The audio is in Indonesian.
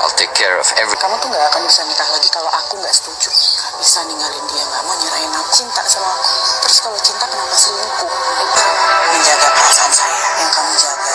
I'll take care of everything. Kamu tuh gak akan bisa nikah lagi kalau aku gak setuju. Gak bisa ninggalin dia, gak mau nyerahin aku. Cinta sama aku. Terus kalau cinta kenapa selingkuh? Menjaga perasaan saya yang kamu jaga.